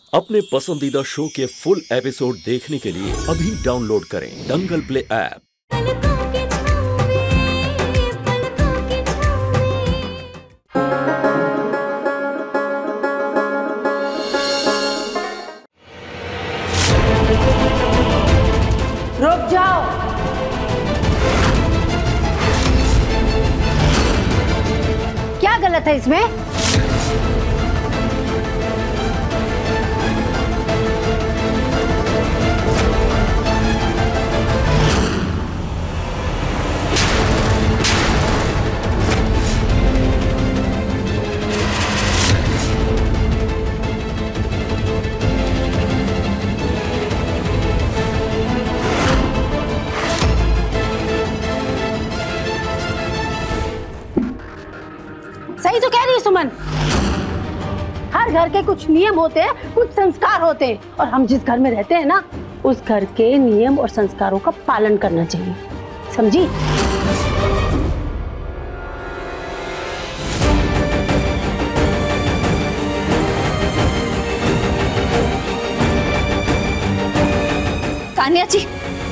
अपने पसंदीदा शो के फुल एपिसोड देखने के लिए अभी डाउनलोड करें दंगल प्ले ऐप। रुक जाओ। क्या गलत है इसमें? सही तो कह रही है सुमन। हर घर के कुछ नियम होते हैं, कुछ संस्कार होते हैं, और हम जिस घर में रहते हैं ना, उस घर के नियम और संस्कारों का पालन करना चाहिए, समझी? तान्या जी,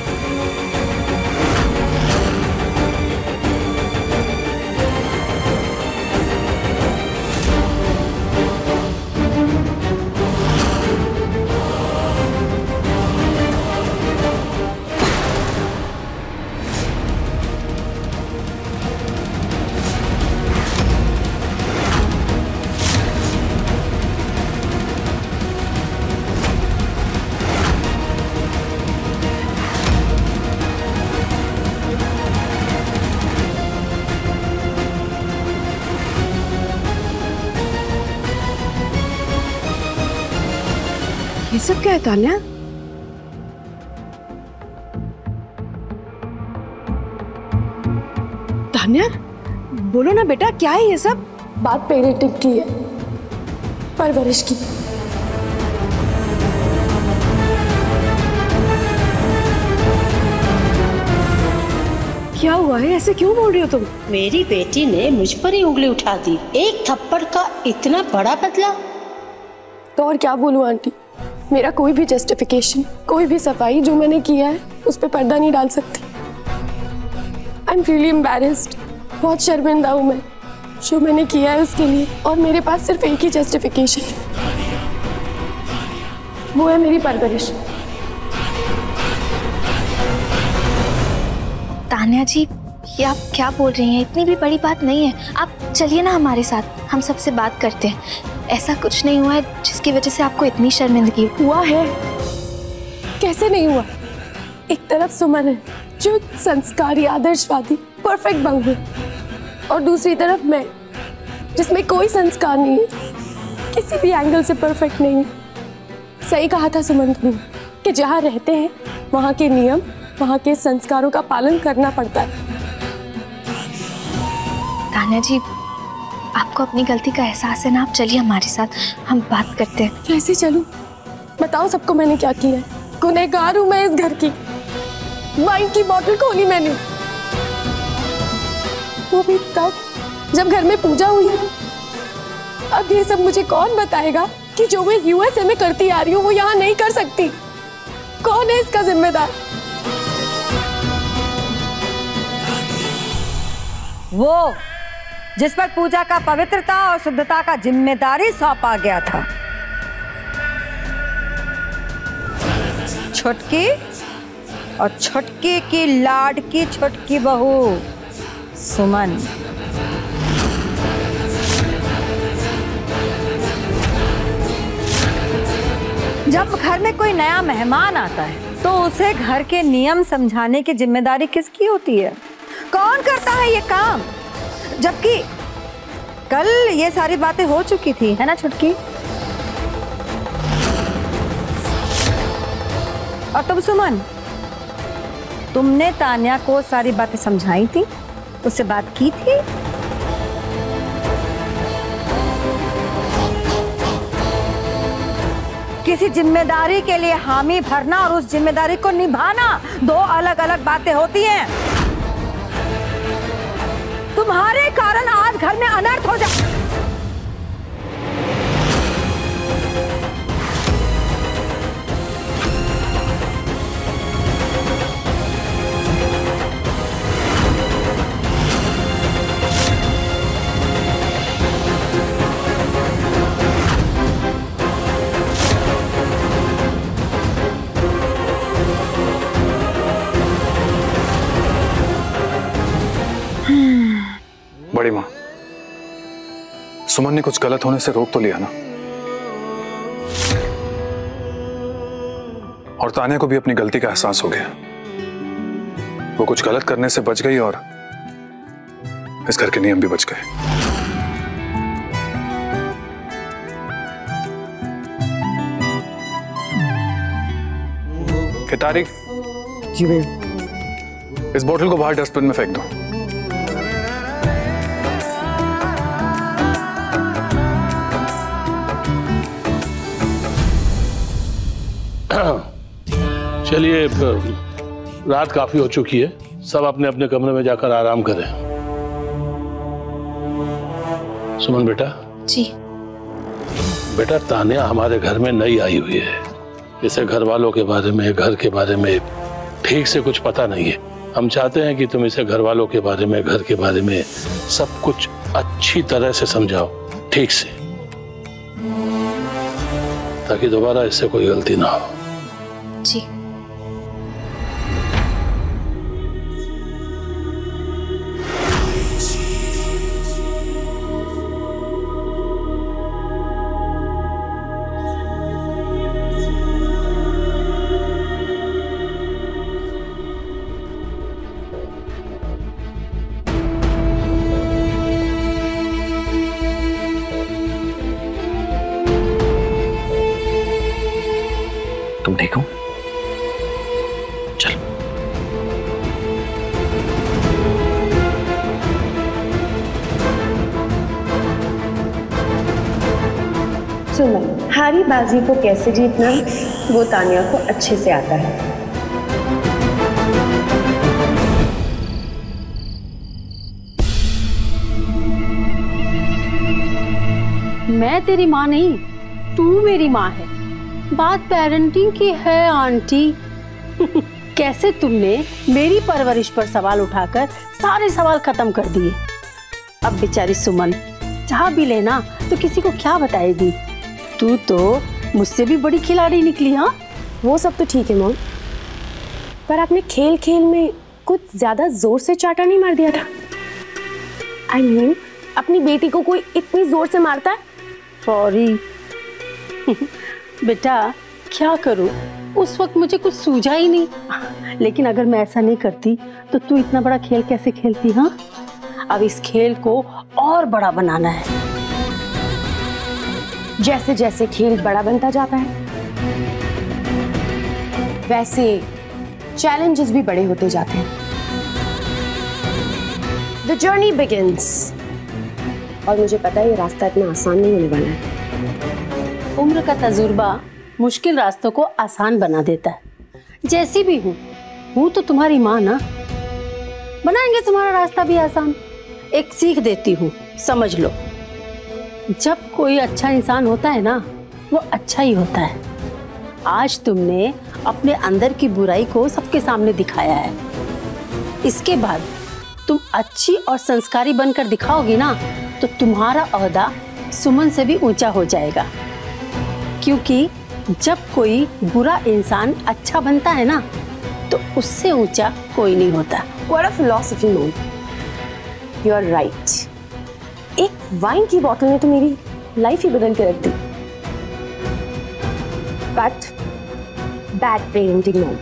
ये सब क्या है तान्या? तान्या, बोलो ना बेटा, क्या है ये सब? बात पेरेंटिंग की है, परवरिश की। क्या हुआ है? ऐसे क्यों बोल रही हो तुम? मेरी बेटी ने मुझ पर ही उंगली उठा दी। एक थप्पड़ का इतना बड़ा बदला। तो और क्या बोलूं आंटी, मेरा कोई भी जस्टिफिकेशन, कोई भी सफाई जो मैंने किया है उस पर पर्दा नहीं डाल सकती। I am really embarrassed. बहुत शर्मिंदा हूँ मैं जो मैंने किया है उसके लिए, और मेरे पास सिर्फ एक ही जस्टिफिकेशन है, वो है मेरी परवरिश। तान्या जी, ये आप क्या बोल रही हैं? इतनी भी बड़ी बात नहीं है। आप चलिए ना हमारे साथ, हम सबसे बात करते हैं। ऐसा कुछ नहीं हुआ है जिसकी वजह से आपको इतनी शर्मिंदगी हुआ है। कैसे नहीं हुआ? एक तरफ सुमन है जो संस्कारी, आदर्शवादी, परफेक्ट बहू है, और दूसरी तरफ मैं जिसमें कोई संस्कार नहीं है, किसी भी एंगल से परफेक्ट नहीं है। सही कहा था सुमन तुमने कि जहाँ रहते हैं वहाँ के नियम, वहाँ के संस्कारों का पालन करना पड़ता है। तान्या जी, आपको अपनी गलती का एहसास है ना? आप चलिए हमारे साथ, हम बात करते हैं। कैसे चलूं? बताओ सबको मैंने क्या किया है। गुनहगार हूं मैं इस घर की। वाइन की बोतल खोली मैंने, वो भी तब जब घर में पूजा हुई। अब ये सब मुझे कौन बताएगा कि जो मैं यूएसए में करती आ रही हूँ वो यहाँ नहीं कर सकती? कौन है इसका जिम्मेदार? वो जिस पर पूजा का पवित्रता और शुद्धता का जिम्मेदारी सौंपा गया था। छुटकी और छुटकी की लाडकी छुटकी बहू सुमन। जब घर में कोई नया मेहमान आता है तो उसे घर के नियम समझाने की जिम्मेदारी किसकी होती है? कौन करता है ये काम? जबकि कल ये सारी बातें हो चुकी थी, है ना छुटकी? और तुम सुमन, तुमने तान्या को सारी बातें समझाई थी, उससे बात की थी? किसी जिम्मेदारी के लिए हामी भरना और उस जिम्मेदारी को निभाना दो अलग अलग बातें होती हैं। तुम्हारे कारण आज घर में अनर्थ हो जा। बड़ी माँ, सुमन ने कुछ गलत होने से रोक तो लिया ना, और तानिया को भी अपनी गलती का एहसास हो गया। वो कुछ गलत करने से बच गई और इस घर के नियम भी बच गए। तारिक जी भैया, इस बोतल को बाहर डस्टबिन में फेंक दो। चलिए, रात काफी हो चुकी है, सब अपने अपने कमरे में जाकर आराम करें। सुमन बेटा। जी बेटा, तानिया हमारे घर में नई आई हुई है, इसे घर वालों के बारे में, घर के बारे में ठीक से कुछ पता नहीं है। हम चाहते हैं कि तुम इसे घर वालों के बारे में, घर के बारे में सब कुछ अच्छी तरह से समझाओ, ठीक से, ताकि दोबारा इससे कोई गलती ना हो। जी। तुम ठीक हो? चल। सुमन, हारी बाजी को कैसे जीतना वो तानिया को अच्छे से आता है। मैं तेरी माँ नहीं, तू मेरी माँ है। बात पेरेंटिंग की है आंटी। कैसे तुमने मेरी परवरिश पर सवाल उठाकर सारे सवाल खत्म कर दिए। अब बेचारी सुमन चाह भी लेना तो किसी को क्या बताएगी। तू तो मुझसे भी बड़ी खिलाड़ी निकली। हाँ, वो सब तो ठीक है मॉम, पर आपने खेल खेल में कुछ ज्यादा जोर से चाटा नहीं मार दिया था। I mean, अपनी बेटी को कोई इतनी जोर से मारता है? सॉरी बेटा, क्या करूं, उस वक्त मुझे कुछ सूझा ही नहीं। लेकिन अगर मैं ऐसा नहीं करती तो तू इतना बड़ा खेल कैसे खेलती। हाँ, अब इस खेल को और बड़ा बनाना है। जैसे जैसे खेल बड़ा बनता जाता है वैसे चैलेंजेस भी बड़े होते जाते हैं। The journey begins। और मुझे पता है ये रास्ता इतना आसान नहीं होने वाला है। उम्र का तजुर्बा मुश्किल रास्तों को आसान बना देता है। जैसी भी हूँ तो तुम्हारी माँ ना, बनाएंगे तुम्हारा रास्ता भी आसान। एक सीख देती हूँ, समझ लो। जब कोई अच्छा इंसान होता है ना, वो अच्छा ही होता है। आज तुमने अपने अंदर की बुराई को सबके सामने दिखाया है। इसके बाद तुम अच्छी और संस्कारी बनकर दिखाओगी ना, तो तुम्हारा ओहदा सुमन से भी ऊंचा हो जाएगा। क्योंकि जब कोई बुरा इंसान अच्छा बनता है ना, तो उससे ऊंचा कोई नहीं होता। What a philosophy, Mom. You are right. एक वाइन की बोतल ने तो मेरी लाइफ ही बदल के रख दी। But bad parenting, Mom.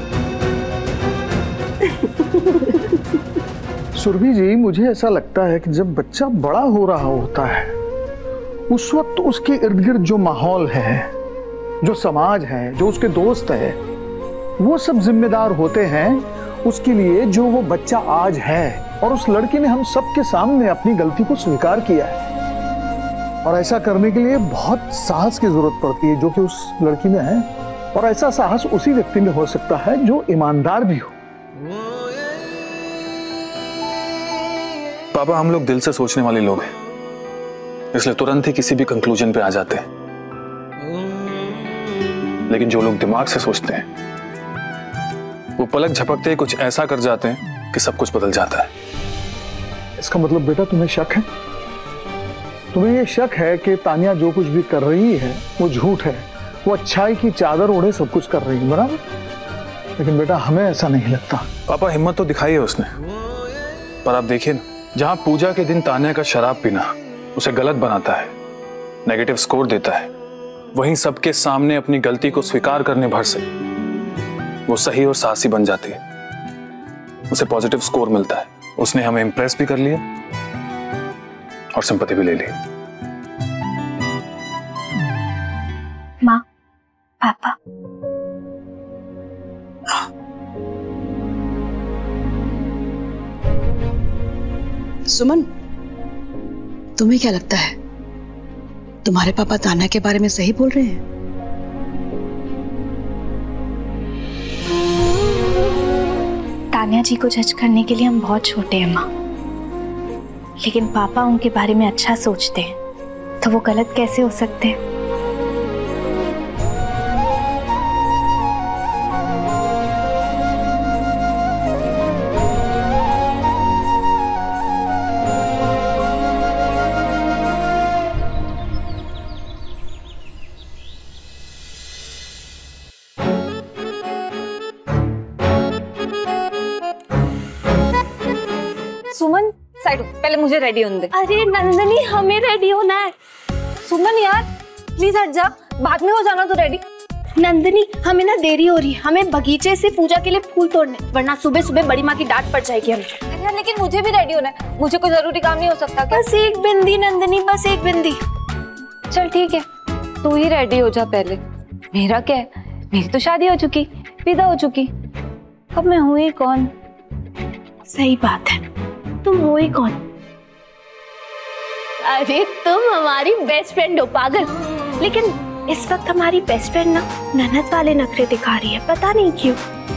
Surabhi जी, मुझे ऐसा लगता है कि जब बच्चा बड़ा हो रहा होता है, उस वक्त उसके इर्द गिर्द जो माहौल है, जो समाज है, जो उसके दोस्त है, वो सब जिम्मेदार होते हैं उसके लिए जो वो बच्चा आज है। और उस लड़के ने हम सबके सामने अपनी गलती को स्वीकार किया है। और ऐसा करने के लिए बहुत साहस की जरूरत पड़ती है, जो कि उस लड़की में है। और ऐसा साहस उसी व्यक्ति में हो सकता है जो ईमानदार भी हो। पापा, हम लोग दिल से सोचने वाले लोग हैं, इसलिए तुरंत ही किसी भी कंक्लूजन पे आ जाते हैं। लेकिन जो लोग दिमाग से सोचते हैं, वो पलक झपकते ही कुछ ऐसा कर जाते हैं कि सब कुछ बदल जाता है। इसका मतलब बेटा तुम्हें शक है? तुम्हें ये शक है कि तानिया जो कुछ भी कर रही है वो झूठ है, वो अच्छाई की चादर ओढ़े सब कुछ कर रही है, बराबर? लेकिन बेटा हमें ऐसा नहीं लगता। पापा, हिम्मत तो दिखाई है उसने, पर आप देखिए ना, जहां पूजा के दिन तान्या का शराब पीना उसे गलत बनाता है, नेगेटिव स्कोर देता है, वहीं सबके सामने अपनी गलती को स्वीकार करने भर से वो सही और साहसी बन जाती है, उसे पॉजिटिव स्कोर मिलता है। उसने हमें इंप्रेस भी कर लिया और सिंपैथी भी ले ली। माँ, पापा, सुमन, तुम्हें क्या लगता है तुम्हारे पापा तान्या के बारे में सही बोल रहे हैं? तान्या जी को जज करने के लिए हम बहुत छोटे हैं माँ, लेकिन पापा उनके बारे में अच्छा सोचते हैं, तो वो गलत कैसे हो सकते हैं? सुमन साइड हो, पहले मुझे रेडी होने दे। अरे नंदनी, हमें रेडी होना है। सुमन यार प्लीज हट जा, बाद में हो जाना तो रेडी। नंदनी, हमें ना देरी हो रही है, हमें बगीचे से पूजा के लिए फूल तोड़ने, वरना सुबह सुबह बड़ी माँ की डांट पड़ जाएगी हमें। अरे यार लेकिन मुझे भी रेडी होना है, मुझे कोई जरूरी काम नहीं हो सकता क्या? बस एक बिंदी नंदनी, बस एक बिंदी। चल ठीक है, तू ही रेडी हो जा पहले। मेरा क्या है, मेरी तो शादी हो चुकी, विदा हो चुकी, अब मैं हूँ ही कौन? सही बात है, तुम हो ही कौन? अरे तुम हमारी बेस्ट फ्रेंड हो पागल, लेकिन इस वक्त हमारी बेस्ट फ्रेंड ना ननद वाले नखरे दिखा रही है, पता नहीं क्यों।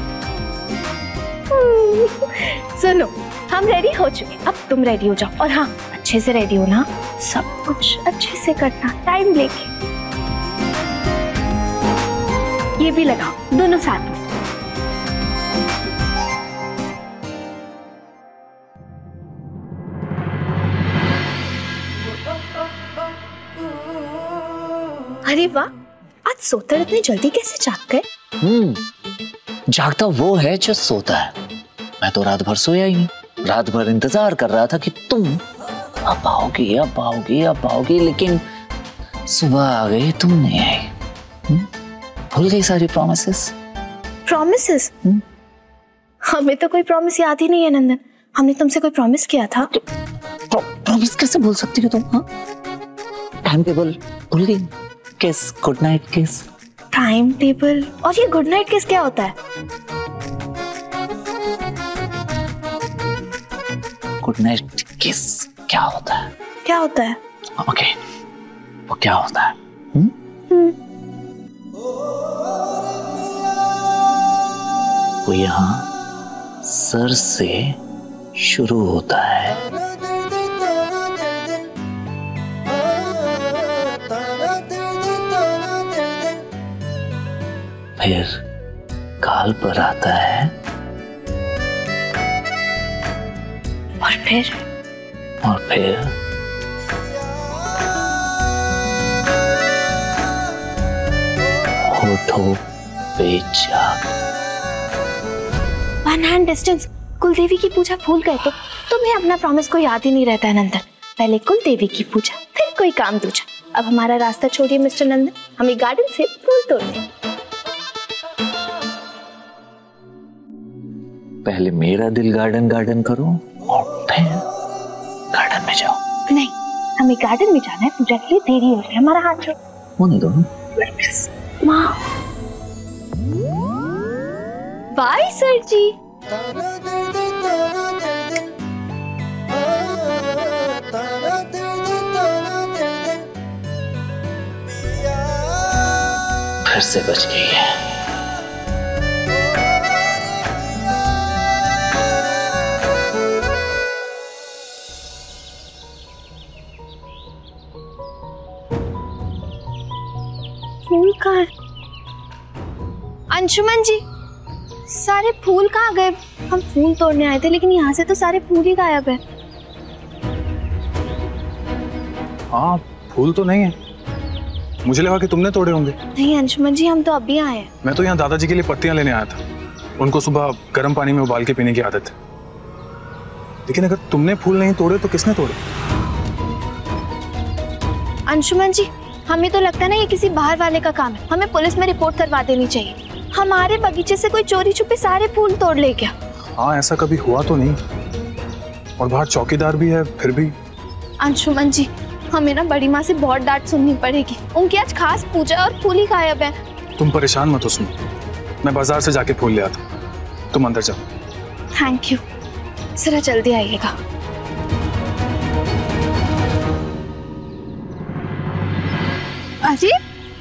सुनो, हम रेडी हो चुके, अब तुम रेडी हो जाओ, और हाँ अच्छे से रेडी हो ना, सब कुछ अच्छे से करना, टाइम लेके। ये भी लगाओ, दोनों साथ में। अरे वाह, आज सोतर इतनी जल्दी कैसे जाग गए? जागता वो है जो सोता है। मैं तो रात भर सोया ही नहीं, रात भर इंतजार कर रहा था कि तुम अब आओगी अब आओगी अब आओगी, लेकिन सुबह आ गई, तुम नहीं आई। भूल गई सारी प्रॉमिसेस। प्रॉमिसेस? हमें तो कोई प्रॉमिस याद ही नहीं है नंदन, हमने तुमसे कोई प्रॉमिस किया था? प्रॉमिस कैसे भूल सकती हो तुम? हाँ, टाइम टेबल भूल गई? Kiss, good night kiss. Time table और ये गुड नाइट किस क्या होता है? गुड नाइट किस क्या होता है? क्या होता है? ओके, वो क्या होता है? वो यहाँ सर से शुरू होता है, फिर गाल पर आता है, और फिर होठों पे जाकर। One hand distance. कुलदेवी की पूजा भूल गए तो तुम्हें अपना प्रॉमिस को याद ही नहीं रहता है नंदन। पहले कुलदेवी की पूजा, फिर कोई काम दूजा। अब हमारा रास्ता छोड़िए मिस्टर नंदन, हमें गार्डन से फूल तोड़िए। पहले मेरा दिल गार्डन गार्डन करो और फिर गार्डन में जाओ। नहीं, हमें गार्डन में जाना है, पूजा के लिए देरी हो रही है। हमारा हाथ छोड़ो। होने दो ना। माँ। Bye sir ji. फिर से बच गई है। फूल कहाँ है? अंशुमन जी, सारे फूल कहाँ गए? हम फूल तोड़ने आए थे, लेकिन यहाँ से तो सारे फूल ही गायब है। हाँ, फूल तो नहीं है, मुझे लगा कि तुमने तोड़े होंगे। नहीं अंशुमन जी, हम तो अभी आए हैं। मैं तो यहाँ दादाजी के लिए पत्तियां लेने आया था। उनको सुबह गर्म पानी में उबाल के पीने की आदत है। लेकिन अगर तुमने फूल नहीं तोड़े तो किसने तोड़े? अंशुमन जी, हमें तो लगता है ना ये किसी बाहर वाले का काम है। हमें पुलिस में रिपोर्ट करवा देनी चाहिए। हमारे बगीचे से कोई चोरी छुपे सारे फूल तोड़ ले गया। हाँ, ऐसा कभी हुआ तो नहीं, और बाहर चौकीदार भी है फिर भी। अंशुमन जी, हमें ना बड़ी माँ से बहुत डांट सुननी पड़ेगी। उनकी आज खास पूजा और फूल ही गायब है। तुम परेशान मत हो सुनो, मैं बाजार से जाके फूल ले आता हूँ, तुम अंदर जाओ। थैंक यू, जरा जल्दी आइएगा। अरे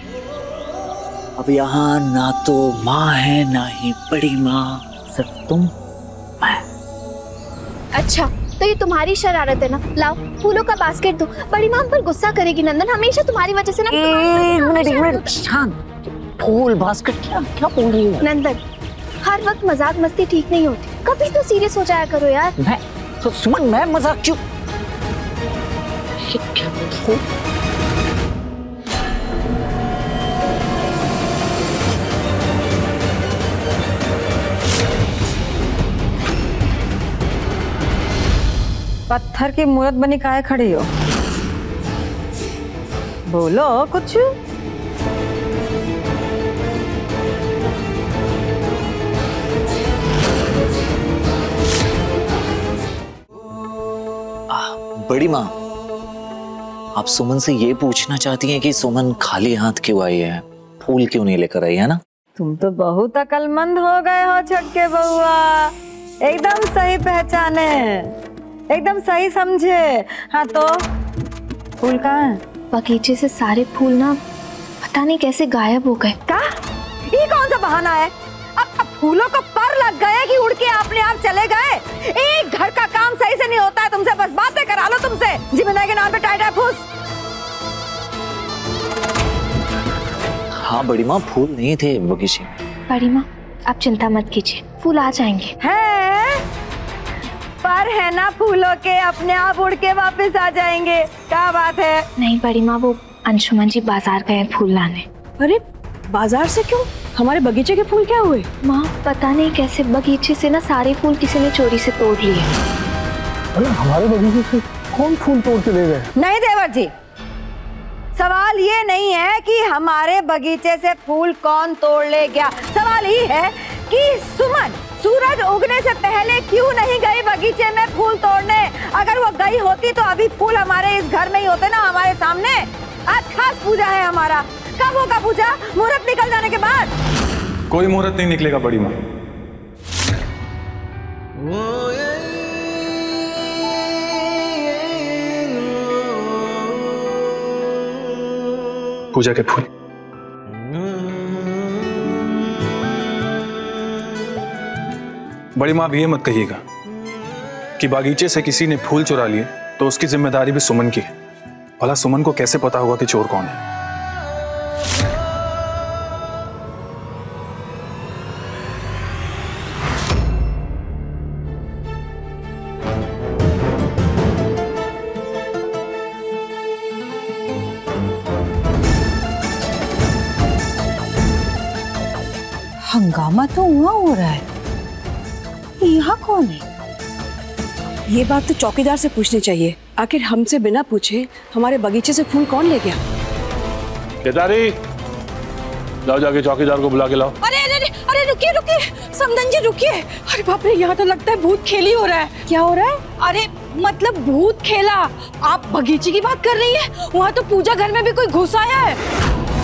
अब यहाँ ना तो माँ है ना ही बड़ी माँ, सिर्फ तुम मैं। अच्छा, तो ये तुम्हारी शरारत है ना? लाओ फूलों का बास्केट दो। बड़ी माँ हम पर गुस्सा करेगी नंदन, हमेशा तुम्हारी वजह से ना। एक मिनट शांत। फूल बास्केट क्या क्या बोल रही हो नंदन? हर वक्त मजाक मस्ती ठीक नहीं होती, कभी तो सीरियस हो जाया करो यार। मैं तो सुमन, मैं मजाक क्यों? क्या फूल? पत्थर की मूर्त बनी काहे खड़ी हो? बोलो कुछ। बड़ी माँ, आप सुमन से ये पूछना चाहती हैं कि सुमन खाली हाथ क्यों आई है, फूल क्यों नहीं लेकर आई है ना? तुम तो बहुत अकलमंद हो गए हो छक्के बउआ, एकदम सही पहचाने, एकदम सही समझे। हाँ तो फूल कहाँ है? बगीचे से सारे फूल ना पता नहीं कैसे गायब हो गए। क्या? ये कौन सा बहाना है? अब फूलों को पर लग गए कि उड़ के अपने आप चले गए? एक घर का काम सही से नहीं होता है तुमसे, बस बातें करा लो तुमसे। जिम्मेदारी के नाम पे टाइट फूस। हाँ बड़ी माँ, फूल नहीं थे बगीचे में। बड़ी माँ आप चिंता मत कीजिए, फूल आ जाएंगे। है पर है ना फूलों के अपने आप उड़ के वापस आ जाएंगे। क्या बात है? नहीं बड़ी माँ, वो अंशुमन जी बाजार गए फूल लाने। अरे बाजार से क्यों? हमारे बगीचे के फूल क्या हुए? माँ पता नहीं कैसे बगीचे से ना सारे फूल किसी ने चोरी से तोड़ लिए। अरे हमारे बगीचे से कौन फूल तोड़ के ले गए? नहीं देवर जी, सवाल ये नहीं है कि हमारे बगीचे से फूल कौन तोड़ ले गया, सवाल ये है कि सुमन सूरज उगने से पहले क्यों नहीं गई बगीचे में फूल तोड़ने? अगर वो गई होती तो अभी फूल हमारे इस घर में ही होते ना, हमारे सामने। आज खास पूजा है हमारा। कब होगा पूजा? मुहूर्त निकल जाने के बाद। कोई मुहूर्त नहीं निकलेगा बड़ी माँ। पूजा के फूल बड़ी माँ, अब ये मत कहिएगा कि बागीचे से किसी ने फूल चुरा लिए तो उसकी जिम्मेदारी भी सुमन की है। भला सुमन को कैसे पता होगा कि चोर कौन है? हंगामा तो हुआ हो रहा है, यहाँ कौन है? ये बात तो चौकीदार से पूछनी चाहिए। आखिर हमसे बिना पूछे हमारे बगीचे से फूल कौन ले गया? केदारी, जाओ जाके चौकीदार को बुला के लाओ। अरे अरे अरे रुकिए रुकिए, समधन जी रुकिए। अरे बाप रे, यहाँ तो लगता है भूत खेल ही हो रहा है। क्या हो रहा है? अरे मतलब भूत खेला? आप बगीचे की बात कर रही है? वहाँ तो पूजा घर में भी कोई घुस आया है।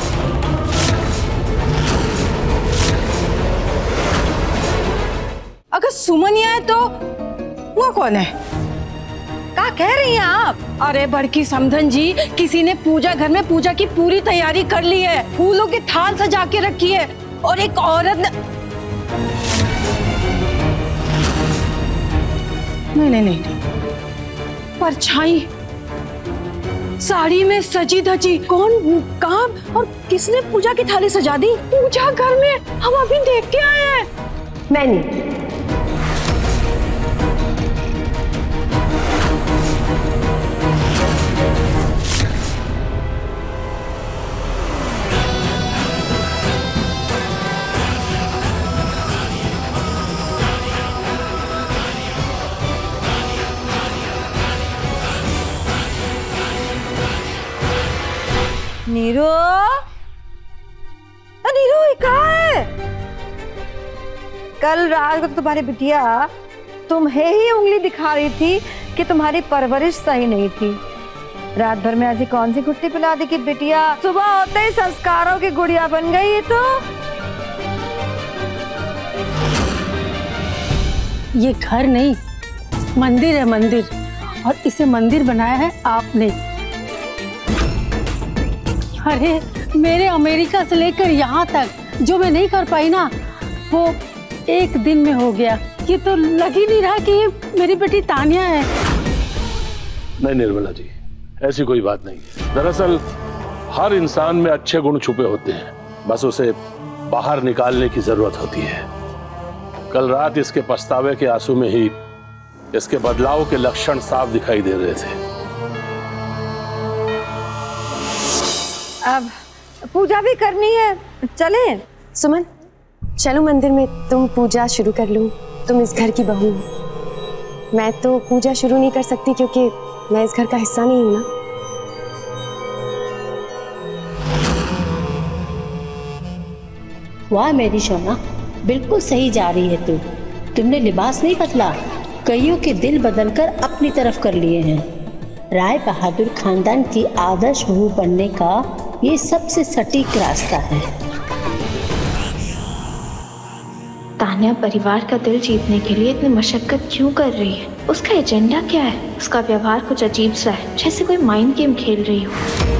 अगर सुमन आए तो वो कौन है? क्या कह रही हैं आप? अरे बड़की समधन जी, किसी ने पूजा घर में पूजा की पूरी तैयारी कर ली है, फूलों की थाल सजा के रखी है, और एक औरत ने... नहीं नहीं नहीं, नहीं। परछाई साड़ी में सजी धजी, कौन, कहाँ और किसने पूजा की थाली सजा दी? पूजा घर में हम अभी देख के आए हैं। मैंने। कहाँ है? कल रात को तो तुम्हारी बिटिया तुम्हें ही उंगली दिखा रही थी कि तुम्हारी परवरिश सही नहीं थी। रात भर में ऐसी कौन सी गुट्टी पिला दी कि बिटिया सुबह होते ही संस्कारों की गुड़िया बन गई है। तो ये घर नहीं, मंदिर है, मंदिर। और इसे मंदिर बनाया है आपने। अरे मेरे अमेरिका से लेकर यहाँ तक जो मैं नहीं कर पाई ना, वो एक दिन में हो गया। ये तो लग ही नहीं रहा कि ये मेरी बेटी तानिया है। नहीं निर्मला जी, ऐसी कोई बात नहीं है। दरअसल हर इंसान में अच्छे गुण छुपे होते हैं, बस उसे बाहर निकालने की जरूरत होती है। कल रात इसके पछतावे के आंसू में ही इसके बदलाव के लक्षण साफ दिखाई दे रहे थे। अब पूजा भी करनी है, चलें? सुमन, चलो मंदिर में, तुम पूजा शुरू कर लो। तुम इस घर की बहू हो। मैं तो पूजा शुरू नहीं कर सकती क्योंकि मैं इस घर का हिस्सा नहीं हूं ना। वाह मेरी सोना, बिल्कुल सही जा रही है तू। तुमने लिबास नहीं बदला, कईयों के दिल बदलकर अपनी तरफ कर लिए हैं। राय बहादुर खानदान की आदर्श बहू बनने का ये सबसे सटीक रास्ता है। तान्या परिवार का दिल जीतने के लिए इतनी मशक्कत क्यों कर रही है? उसका एजेंडा क्या है? उसका व्यवहार कुछ अजीब सा है, जैसे कोई माइंड गेम खेल रही हो।